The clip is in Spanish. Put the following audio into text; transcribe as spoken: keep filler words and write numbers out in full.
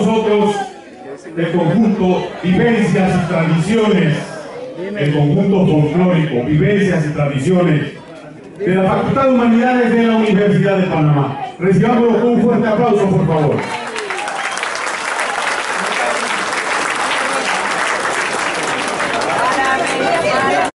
nosotros el conjunto Vivencias y Tradiciones, el conjunto folclórico Vivencias y Tradiciones de la Facultad de Humanidades de la Universidad de Panamá. Recibámoslo con un fuerte aplauso, por favor.